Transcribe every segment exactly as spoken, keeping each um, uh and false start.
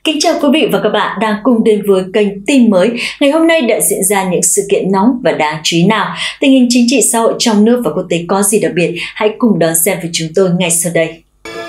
Kính chào quý vị và các bạn đang cùng đến với kênh tin mới. Ngày hôm nay đã diễn ra những sự kiện nóng và đáng chú ý nào? Tình hình chính trị xã hội trong nước và quốc tế có gì đặc biệt? Hãy cùng đón xem với chúng tôi ngay sau đây.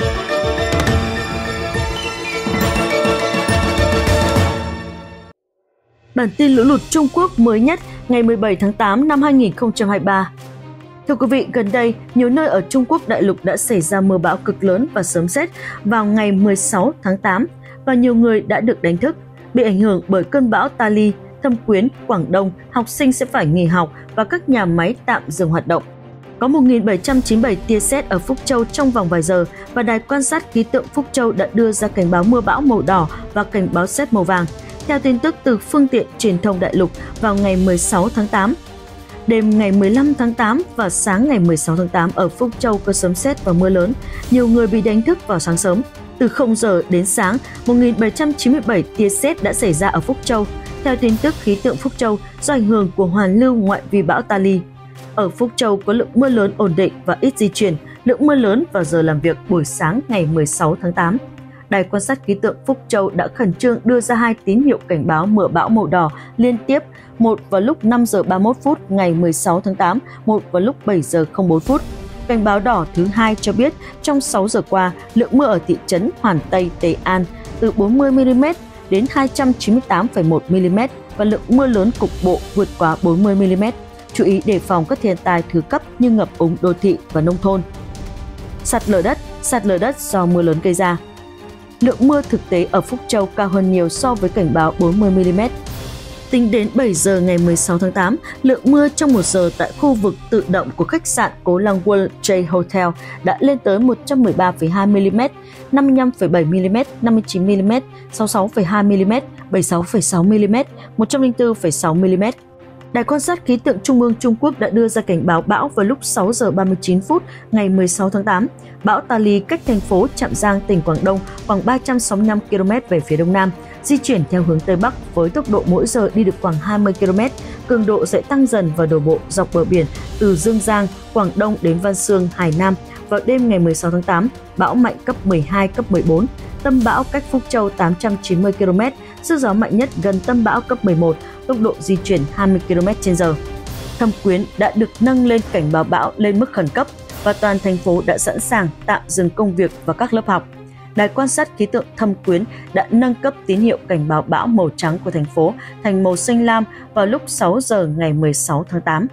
Bản tin lũ lụt Trung Quốc mới nhất ngày mười bảy tháng tám năm hai nghìn không trăm hai mươi ba. Thưa quý vị, gần đây, nhiều nơi ở Trung Quốc đại lục đã xảy ra mưa bão cực lớn và sấm sét vào ngày mười sáu tháng tám và nhiều người đã được đánh thức. Bị ảnh hưởng bởi cơn bão Tali, Thâm Quyến, Quảng Đông, học sinh sẽ phải nghỉ học và các nhà máy tạm dừng hoạt động. Có một nghìn bảy trăm chín mươi bảy tia sét ở Phúc Châu trong vòng vài giờ và Đài quan sát khí tượng Phúc Châu đã đưa ra cảnh báo mưa bão màu đỏ và cảnh báo sét màu vàng. Theo tin tức từ phương tiện truyền thông đại lục vào ngày mười sáu tháng tám, đêm ngày mười lăm tháng tám và sáng ngày mười sáu tháng tám ở Phúc Châu có sấm sét và mưa lớn. Nhiều người bị đánh thức vào sáng sớm. Từ không giờ đến sáng, một nghìn bảy trăm chín mươi bảy tia sét đã xảy ra ở Phúc Châu. Theo tin tức khí tượng Phúc Châu, do ảnh hưởng của hoàn lưu ngoại vi bão Tali. Ở Phúc Châu có lượng mưa lớn ổn định và ít di chuyển, lượng mưa lớn vào giờ làm việc buổi sáng ngày mười sáu tháng tám. Đài quan sát khí tượng Phúc Châu đã khẩn trương đưa ra hai tín hiệu cảnh báo mưa bão màu đỏ liên tiếp, một vào lúc năm giờ ba mươi mốt phút ngày mười sáu tháng tám, một vào lúc bảy giờ không bốn phút. Cảnh báo đỏ thứ hai cho biết trong sáu giờ qua, lượng mưa ở thị trấn Hoàn Tây, Tây An từ bốn mươi mi li mét đến hai trăm chín mươi tám phẩy một mi li mét và lượng mưa lớn cục bộ vượt quá bốn mươi mi li mét. Chú ý đề phòng các thiên tai thứ cấp như ngập úng đô thị và nông thôn. Sạt lở đất, sạt lở đất do mưa lớn gây ra. Lượng mưa thực tế ở Phúc Châu cao hơn nhiều so với cảnh báo bốn mươi mi li mét. Tính đến bảy giờ ngày mười sáu tháng tám, lượng mưa trong một giờ tại khu vực tự động của khách sạn Cố Lăng World Trade Hotel đã lên tới một trăm mười ba phẩy hai mi li mét, năm mươi lăm phẩy bảy mi li mét, năm mươi chín mi li mét, sáu mươi sáu phẩy hai mi li mét, bảy mươi sáu phẩy sáu mi li mét, một trăm lẻ bốn phẩy sáu mi li mét. Đài quan sát khí tượng Trung ương Trung Quốc đã đưa ra cảnh báo bão vào lúc sáu giờ ba mươi chín phút ngày mười sáu tháng tám. Bão Tali cách thành phố Trạm Giang, tỉnh Quảng Đông khoảng ba trăm sáu mươi lăm ki lô mét về phía đông nam, di chuyển theo hướng Tây Bắc với tốc độ mỗi giờ đi được khoảng hai mươi ki lô mét. Cường độ sẽ tăng dần và đổ bộ dọc bờ biển từ Dương Giang, Quảng Đông đến Văn Xương, Hải Nam. Vào đêm ngày mười sáu tháng tám, bão mạnh cấp mười hai, cấp mười bốn. Tâm bão cách Phúc Châu tám trăm chín mươi ki lô mét, sức gió mạnh nhất gần tâm bão cấp mười một, tốc độ di chuyển hai mươi ki lô mét trên giờ. Thâm Quyến đã được nâng lên cảnh báo bão lên mức khẩn cấp và toàn thành phố đã sẵn sàng tạm dừng công việc và các lớp học. Đài quan sát khí tượng Thâm Quyến đã nâng cấp tín hiệu cảnh báo bão màu trắng của thành phố thành màu xanh lam vào lúc sáu giờ ngày mười sáu tháng tám.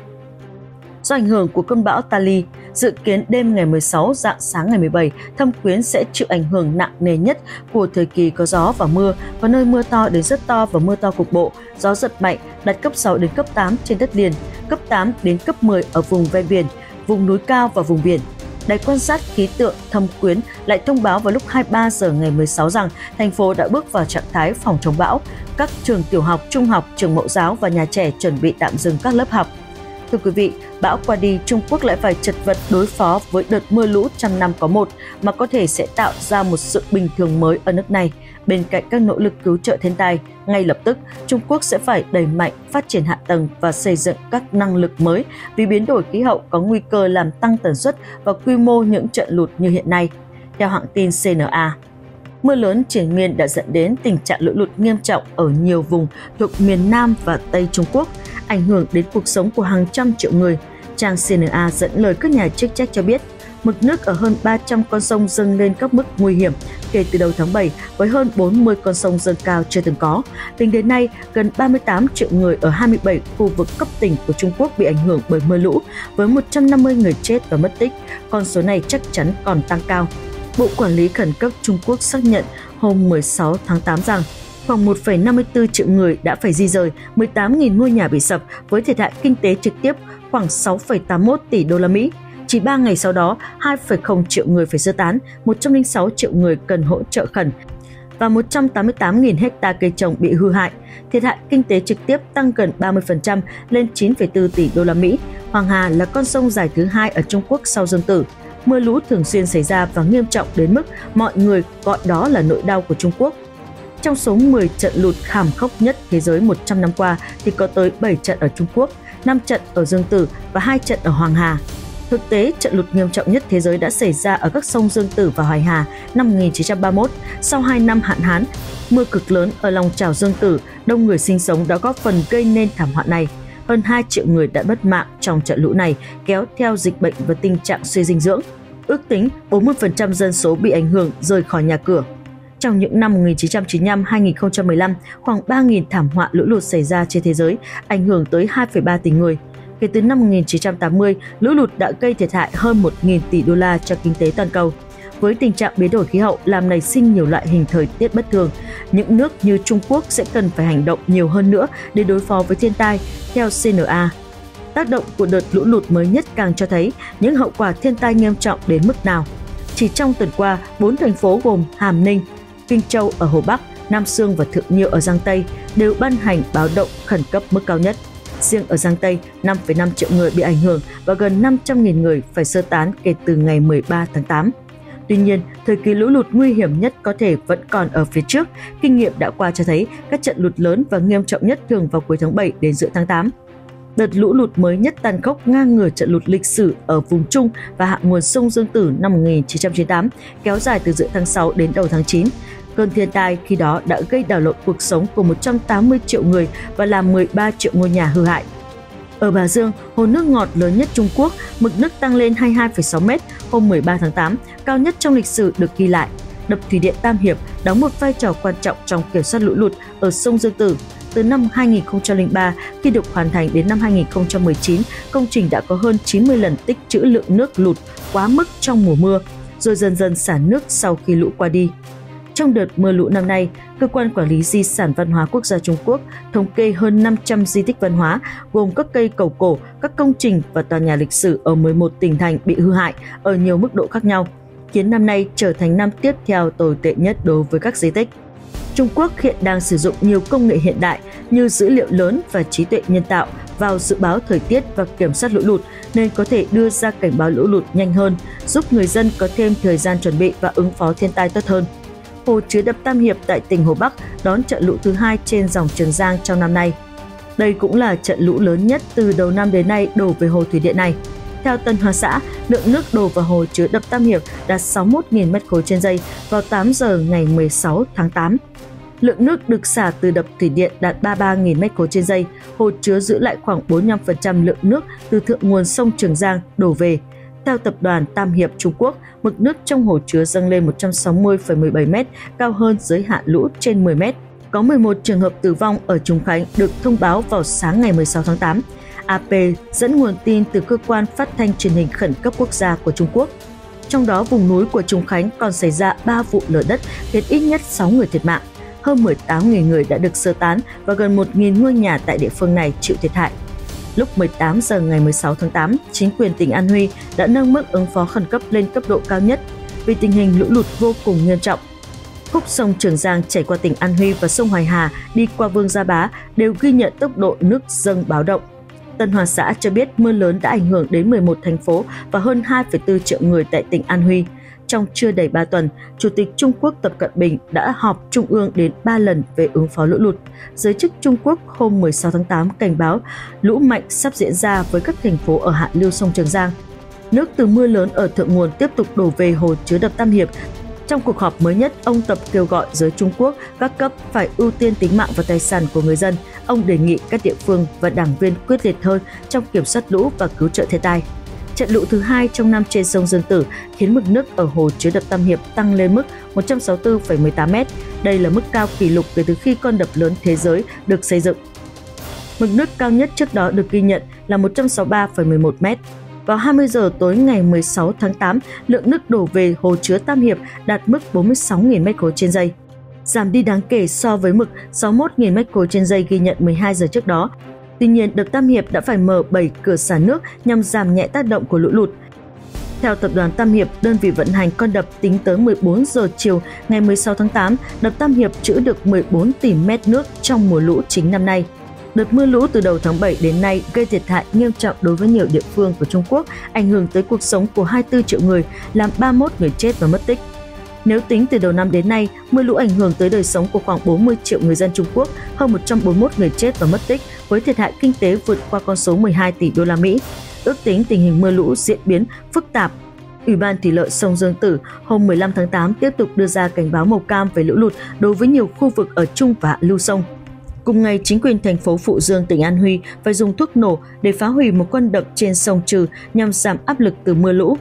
Do ảnh hưởng của cơn bão Tali, dự kiến đêm ngày mười sáu rạng sáng ngày mười bảy, Thâm Quyến sẽ chịu ảnh hưởng nặng nề nhất của thời kỳ có gió và mưa, có nơi mưa to đến rất to và mưa to cục bộ, gió giật mạnh đạt cấp sáu đến cấp tám trên đất liền, cấp tám đến cấp mười ở vùng ven biển, vùng núi cao và vùng biển. Đài quan sát khí tượng Thâm Quyến lại thông báo vào lúc hai mươi ba giờ ngày mười sáu rằng thành phố đã bước vào trạng thái phòng chống bão. Các trường tiểu học, trung học, trường mẫu giáo và nhà trẻ chuẩn bị tạm dừng các lớp học. Thưa quý vị, bão qua đi, Trung Quốc lại phải chật vật đối phó với đợt mưa lũ trăm năm có một mà có thể sẽ tạo ra một sự bình thường mới ở nước này. Bên cạnh các nỗ lực cứu trợ thiên tai, ngay lập tức Trung Quốc sẽ phải đẩy mạnh phát triển hạ tầng và xây dựng các năng lực mới vì biến đổi khí hậu có nguy cơ làm tăng tần suất và quy mô những trận lụt như hiện nay. Theo hãng tin xê en a, mưa lớn triền miên đã dẫn đến tình trạng lũ lụt nghiêm trọng ở nhiều vùng thuộc miền Nam và Tây Trung Quốc, ảnh hưởng đến cuộc sống của hàng trăm triệu người. Trang xê en a dẫn lời các nhà chức trách cho biết, mực nước ở hơn ba trăm con sông dâng lên các mức nguy hiểm kể từ đầu tháng bảy với hơn bốn mươi con sông dâng cao chưa từng có. Tính đến nay, gần ba mươi tám triệu người ở hai mươi bảy khu vực cấp tỉnh của Trung Quốc bị ảnh hưởng bởi mưa lũ, với một trăm năm mươi người chết và mất tích. Con số này chắc chắn còn tăng cao. Bộ Quản lý Khẩn cấp Trung Quốc xác nhận hôm mười sáu tháng tám rằng khoảng một phẩy năm mươi tư triệu người đã phải di rời, mười tám nghìn ngôi nhà bị sập với thiệt hại kinh tế trực tiếp khoảng sáu phẩy tám mươi mốt tỷ đô la Mỹ. Chỉ ba ngày sau đó, hai phẩy không triệu người phải sơ tán, một trăm lẻ sáu triệu người cần hỗ trợ khẩn và một trăm tám mươi tám nghìn hecta cây trồng bị hư hại. Thiệt hại kinh tế trực tiếp tăng gần ba mươi phần trăm lên chín phẩy bốn tỷ đô la Mỹ. Hoàng Hà là con sông dài thứ hai ở Trung Quốc sau Dương Tử. Mưa lũ thường xuyên xảy ra và nghiêm trọng đến mức mọi người gọi đó là nỗi đau của Trung Quốc. Trong số mười trận lụt thảm khốc nhất thế giới một trăm năm qua thì có tới bảy trận ở Trung Quốc, năm trận ở Dương Tử và hai trận ở Hoàng Hà. Thực tế, trận lụt nghiêm trọng nhất thế giới đã xảy ra ở các sông Dương Tử và Hoài Hà năm một nghìn chín trăm ba mươi mốt. Sau hai năm hạn hán, Mưa cực lớn ở lòng chảo Dương Tử, đông người sinh sống đã góp phần gây nên thảm họa này. Hơn hai triệu người đã mất mạng trong trận lũ này, kéo theo dịch bệnh và tình trạng suy dinh dưỡng. Ước tính bốn mươi phần trăm dân số bị ảnh hưởng rời khỏi nhà cửa. Trong những năm một nghìn chín trăm chín mươi lăm đến hai nghìn không trăm mười lăm, khoảng ba nghìn thảm họa lũ lụt xảy ra trên thế giới, ảnh hưởng tới hai phẩy ba tỷ người. Kể từ năm một nghìn chín trăm tám mươi, lũ lụt đã gây thiệt hại hơn một nghìn tỷ đô la cho kinh tế toàn cầu. Với tình trạng biến đổi khí hậu làm nảy sinh nhiều loại hình thời tiết bất thường, những nước như Trung Quốc sẽ cần phải hành động nhiều hơn nữa để đối phó với thiên tai, theo xê en a. Tác động của đợt lũ lụt mới nhất càng cho thấy những hậu quả thiên tai nghiêm trọng đến mức nào. Chỉ trong tuần qua, bốn thành phố gồm Hàm Ninh, Kinh Châu ở Hồ Bắc, Nam Xương và Thượng Nhiêu ở Giang Tây đều ban hành báo động khẩn cấp mức cao nhất. Riêng ở Giang Tây, năm phẩy năm triệu người bị ảnh hưởng và gần năm trăm nghìn người phải sơ tán kể từ ngày mười ba tháng tám. Tuy nhiên, thời kỳ lũ lụt nguy hiểm nhất có thể vẫn còn ở phía trước. Kinh nghiệm đã qua cho thấy các trận lụt lớn và nghiêm trọng nhất thường vào cuối tháng bảy đến giữa tháng tám. Đợt lũ lụt mới nhất tàn khốc ngang ngửa trận lụt lịch sử ở vùng Trung và hạ nguồn sông Dương Tử năm một nghìn chín trăm chín mươi tám, kéo dài từ giữa tháng sáu đến đầu tháng chín. Cơn thiên tai khi đó đã gây đảo lộn cuộc sống của một trăm tám mươi triệu người và làm mười ba triệu ngôi nhà hư hại. Ở Bà Dương, hồ nước ngọt lớn nhất Trung Quốc, mực nước tăng lên hai mươi hai phẩy sáu mét hôm mười ba tháng tám, cao nhất trong lịch sử được ghi lại. Đập thủy điện Tam Hiệp đóng một vai trò quan trọng trong kiểm soát lũ lụt ở sông Dương Tử. Từ năm hai nghìn không trăm lẻ ba, khi được hoàn thành đến năm hai nghìn không trăm mười chín, công trình đã có hơn chín mươi lần tích trữ lượng nước lụt quá mức trong mùa mưa, rồi dần dần xả nước sau khi lũ qua đi. Trong đợt mưa lũ năm nay, Cơ quan Quản lý Di sản Văn hóa Quốc gia Trung Quốc thống kê hơn năm trăm di tích văn hóa, gồm các cây cầu cổ, các công trình và tòa nhà lịch sử ở mười một tỉnh thành bị hư hại ở nhiều mức độ khác nhau, khiến năm nay trở thành năm tiếp theo tồi tệ nhất đối với các di tích. Trung Quốc hiện đang sử dụng nhiều công nghệ hiện đại như dữ liệu lớn và trí tuệ nhân tạo vào dự báo thời tiết và kiểm soát lũ lụt, nên có thể đưa ra cảnh báo lũ lụt nhanh hơn, giúp người dân có thêm thời gian chuẩn bị và ứng phó thiên tai tốt hơn. Hồ chứa đập Tam Hiệp tại tỉnh Hồ Bắc đón trận lũ thứ hai trên dòng Trường Giang trong năm nay. Đây cũng là trận lũ lớn nhất từ đầu năm đến nay đổ về hồ thủy điện này. Theo Tân Hoa Xã, lượng nước đổ vào hồ chứa đập Tam Hiệp đạt sáu mươi mốt nghìn mét khối trên giây vào tám giờ ngày mười sáu tháng tám. Lượng nước được xả từ đập thủy điện đạt ba mươi ba nghìn mét khối trên giây, hồ chứa giữ lại khoảng bốn mươi lăm phần trăm lượng nước từ thượng nguồn sông Trường Giang đổ về. Theo tập đoàn Tam Hiệp Trung Quốc, mực nước trong hồ chứa dâng lên một trăm sáu mươi phẩy mười bảy mét, cao hơn giới hạn lũ trên mười mét. Có mười một trường hợp tử vong ở Trùng Khánh được thông báo vào sáng ngày mười sáu tháng tám. a pê dẫn nguồn tin từ cơ quan phát thanh truyền hình khẩn cấp quốc gia của Trung Quốc. Trong đó, vùng núi của Trùng Khánh còn xảy ra ba vụ lở đất khiến ít nhất sáu người thiệt mạng. Hơn mười tám nghìn người đã được sơ tán và gần một nghìn ngôi nhà tại địa phương này chịu thiệt hại. Lúc mười tám giờ ngày mười sáu tháng tám, chính quyền tỉnh An Huy đã nâng mức ứng phó khẩn cấp lên cấp độ cao nhất vì tình hình lũ lụt vô cùng nghiêm trọng. Khúc sông Trường Giang chảy qua tỉnh An Huy và sông Hoài Hà đi qua Vương Gia Bá đều ghi nhận tốc độ nước dâng báo động. Tân Hoa Xã cho biết mưa lớn đã ảnh hưởng đến mười một thành phố và hơn hai phẩy bốn triệu người tại tỉnh An Huy. Trong chưa đầy ba tuần, Chủ tịch Trung Quốc Tập Cận Bình đã họp Trung ương đến ba lần về ứng phó lũ lụt. Giới chức Trung Quốc hôm mười sáu tháng tám cảnh báo lũ mạnh sắp diễn ra với các thành phố ở hạ lưu sông Trường Giang. Nước từ mưa lớn ở thượng nguồn tiếp tục đổ về hồ chứa đập Tam Hiệp. Trong cuộc họp mới nhất, ông Tập kêu gọi giới Trung Quốc các cấp phải ưu tiên tính mạng và tài sản của người dân. Ông đề nghị các địa phương và đảng viên quyết liệt hơn trong kiểm soát lũ và cứu trợ thiên tai. Trận lũ thứ hai trong năm trên sông Dương Tử khiến mực nước ở hồ chứa đập Tam Hiệp tăng lên mức một trăm sáu mươi tư phẩy mười tám mét. Đây là mức cao kỷ lục kể từ khi con đập lớn thế giới được xây dựng. Mực nước cao nhất trước đó được ghi nhận là một trăm sáu mươi ba phẩy mười một mét. Vào hai mươi giờ tối ngày mười sáu tháng tám, lượng nước đổ về hồ chứa Tam Hiệp đạt mức bốn mươi sáu nghìn mét khối trên giây, giảm đi đáng kể so với mực sáu mươi mốt nghìn mét khối trên giây ghi nhận mười hai giờ trước đó. Tuy nhiên, đập Tam Hiệp đã phải mở bảy cửa xả nước nhằm giảm nhẹ tác động của lũ lụt. Theo tập đoàn Tam Hiệp, đơn vị vận hành con đập tính tới mười bốn giờ chiều ngày mười sáu tháng tám, đập Tam Hiệp trữ được mười bốn tỷ mét nước trong mùa lũ chính năm nay. Đợt mưa lũ từ đầu tháng bảy đến nay gây thiệt hại nghiêm trọng đối với nhiều địa phương của Trung Quốc, ảnh hưởng tới cuộc sống của hai mươi tư triệu người, làm ba mươi mốt người chết và mất tích. Nếu tính từ đầu năm đến nay, mưa lũ ảnh hưởng tới đời sống của khoảng bốn mươi triệu người dân Trung Quốc, hơn một trăm bốn mươi mốt người chết và mất tích, với thiệt hại kinh tế vượt qua con số mười hai tỷ đô la Mỹ. Ước tính tình hình mưa lũ diễn biến phức tạp Ủy ban Thủy lợi sông Dương Tử hôm mười lăm tháng tám tiếp tục đưa ra cảnh báo màu cam về lũ lụt đối với nhiều khu vực ở trung và hạ lưu sông. Cùng ngày, chính quyền thành phố Phụ Dương, tỉnh An Huy phải dùng thuốc nổ để phá hủy một con đập trên sông Trừ nhằm giảm áp lực từ mưa lũ.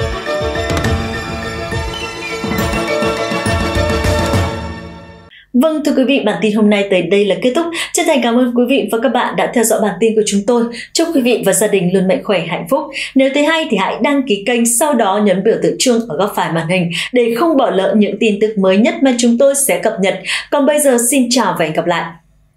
Vâng, thưa quý vị, bản tin hôm nay tới đây là kết thúc. Chân thành cảm ơn quý vị và các bạn đã theo dõi bản tin của chúng tôi. Chúc quý vị và gia đình luôn mạnh khỏe, hạnh phúc. Nếu thấy hay thì hãy đăng ký kênh, sau đó nhấn biểu tượng chuông ở góc phải màn hình để không bỏ lỡ những tin tức mới nhất mà chúng tôi sẽ cập nhật. Còn bây giờ xin chào và hẹn gặp lại.